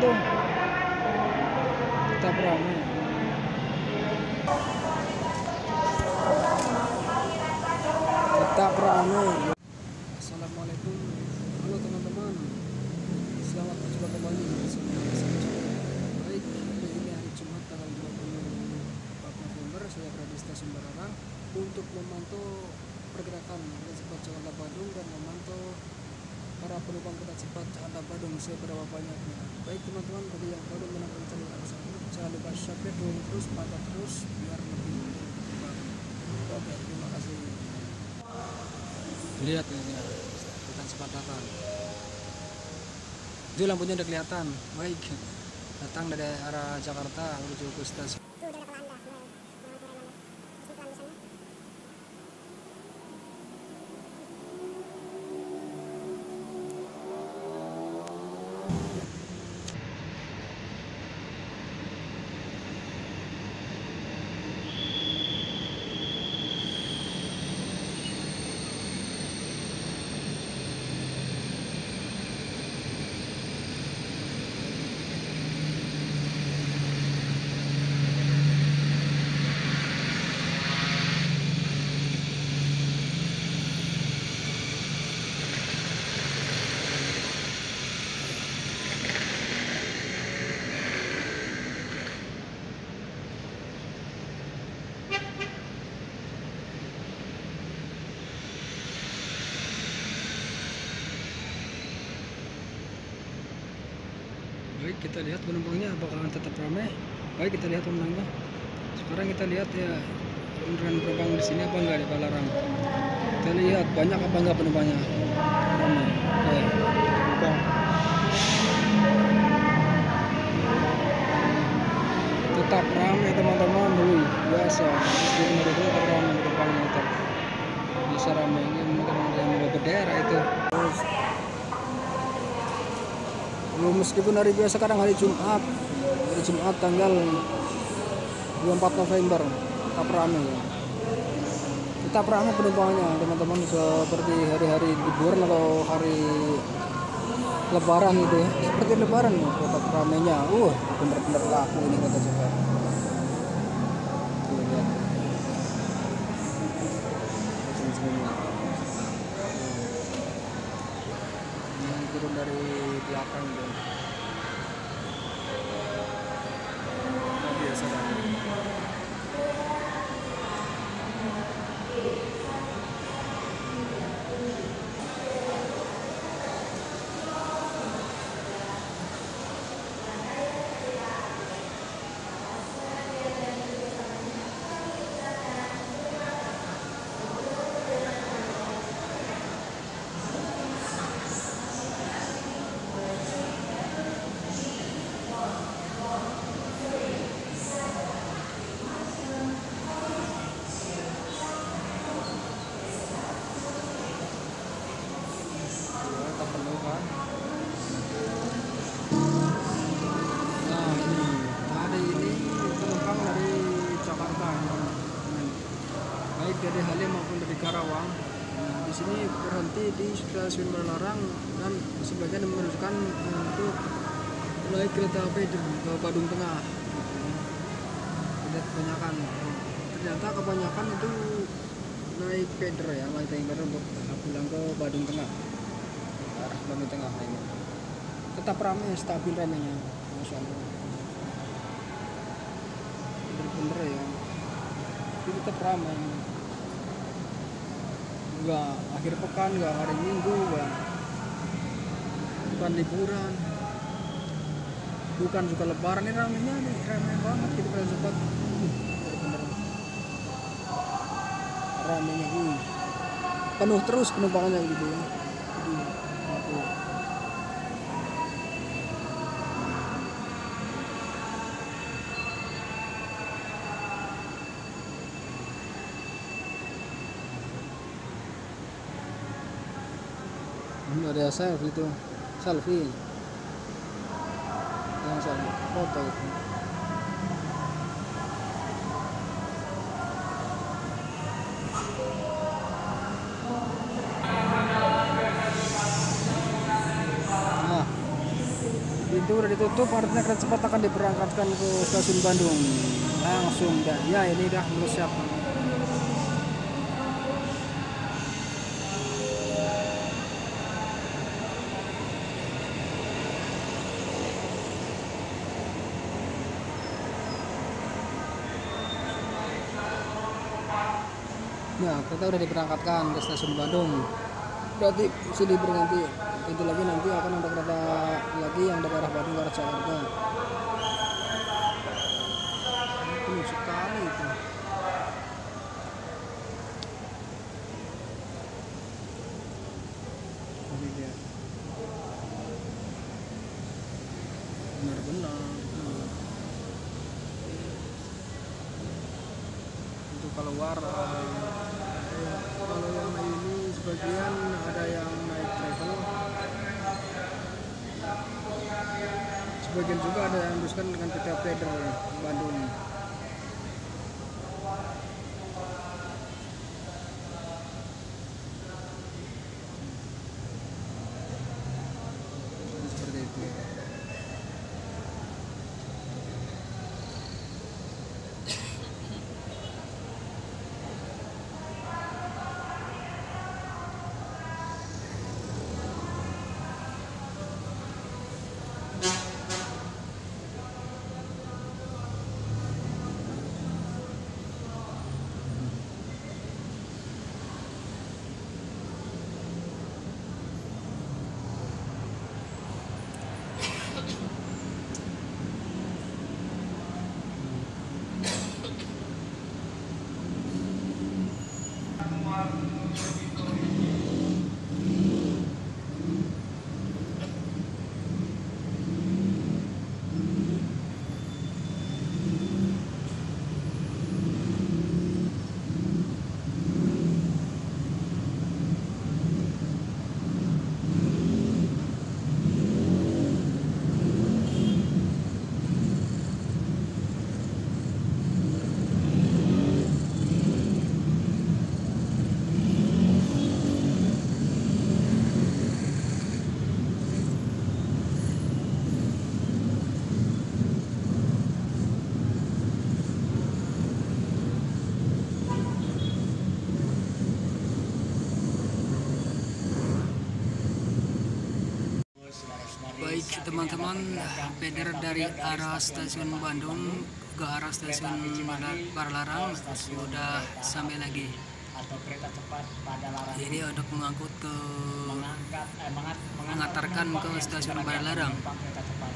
tuh. Tetap ramai. Tetap ramai. Assalamualaikum. Halo teman-teman. Selamat berjumpa kembali bersama saya. Baik, hari ini hari Jumat tanggal 24 November. Saya berada di stasiun Bararang untuk memantau pergerakan kereta cepat Jakarta Bandung dan memantau para penumpang kereta cepat Jakarta Bandung seberapa banyaknya. Baik teman-teman, bagi yang baru menemukan channel ini, jangan lupa subscribe, terus pantau terus biar lebih berkembang. Oke, terima kasih. Lihat ini kereta cepat datang. Itu lampunya udah kelihatan. Baik, datang dari arah Jakarta menuju ke stasiun. Baik, kita lihat penumpangnya bakalan tetap ramai. Baik, kita lihat penumpangnya. Sekarang kita lihat ya dengan penumpang di sini apa enggak di Balarang. Kita lihat banyak apa enggak penumpangnya. Ramai. Oke. Penumpang. Tetap ramai teman-teman. Biasa. Jadi tetap ramai penumpangnya tetap. Bisa ramai ini teman-teman yang mau berdera itu. Terus meskipun hari biasa, sekarang hari Jumat tanggal 24 November tetap ramai ya. Tetap ramai penumpangnya teman-teman, seperti hari-hari liburan atau hari lebaran gitu ya, seperti lebaran ya, tetap ramainya. Bener-bener laku ini kereta cepat. Lihat. Yang turun dari belakang tuh. Biasa banget. Nah, hari ini penumpang dari Jakarta, baik dari Halim maupun dari Karawang. Nah, di sini berhenti di stasiun Balarang dan sebagian meneruskan untuk naik kereta api ke Badung Tengah. Lihat ternyata kebanyakan itu naik Pedro ya, naik Pedro untuk pulang ke Badung Tengah. Arah Bandung Tengah ini tetap ramai, stabil ramainya, Masya Allah. Bener-bener ya, ini tetap ramai. Enggak akhir pekan, enggak hari Minggu, bukan liburan, bukan juga lebaran. Ini ramainya nih, ramai banget gitu kereta cepat. Bener-bener ramainya, penuh terus penumpangnya gitu ya. Ini ada selfie itu, yang selfie foto itu. Nah, Pintu udah ditutup, artinya kereta cepat akan diberangkatkan ke stasiun Bandung. Langsung dah. Ya, ini dah mulai siap. Ya, kereta udah diberangkatkan ke stasiun Bandung. Berarti sini berganti. Ganti lagi nanti akan ada kereta lagi yang dari arah Bandung ke arah Jakarta. Penuh sekali itu. Ini dia. Benar-benar. Untuk keluar kalau yang ini sebagian ada yang naik travel, sebagian juga ada yang teruskan dengan kereta feeder Bandung. Seperti itu. Baik teman-teman, feeder dari arah stasiun Bandung ke arah stasiun Padalarang sudah sampai lagi. Ini untuk mengangkut ke mengantarkan ke stasiun Padalarang.